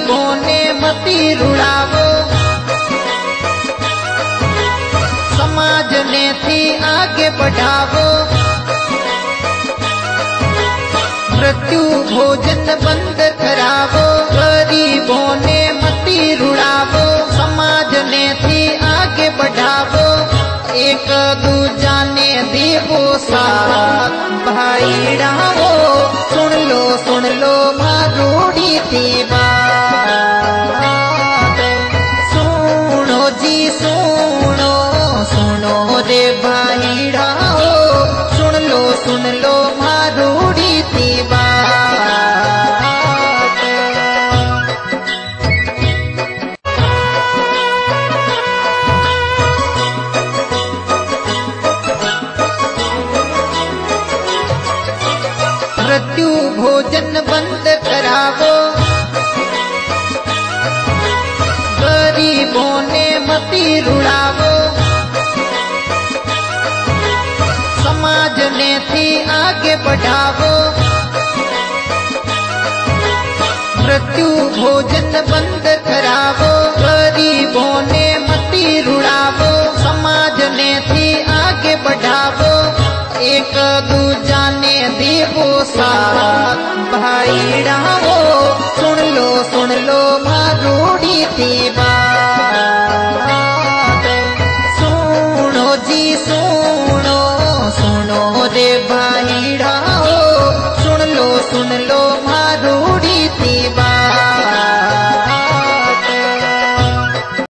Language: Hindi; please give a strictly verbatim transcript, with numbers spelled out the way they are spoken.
गरीबों ने मती रुड़ावो, समाज ने थी आगे बढ़ावो। मृत्यु भोजन बंद करावो, गरीबों ने मती रुड़ावो, समाज ने थी आगे बढ़ावो। एक दूजा ने दीवो साथ भाई डावो, सुन लो सुन लो मारूड़ी थी बात। सुनो जी सुनो सुनो रे भाई डाओ, सुन लो सुन लो मारूड़ी थी बात। मृत्यु भोजन बंद करावो, गरीबों ने मती रुड़ावो, समाज ने थी आगे बढ़ावो। मृत्यु भोजन बंद करावो, गरीबों ने मती रुड़ावो, समाज ने थी आगे बढ़ावो। एक दूजा ने दीवो साथ भाई डावो, सुन लो सुन लो मारूड़ी थी बात।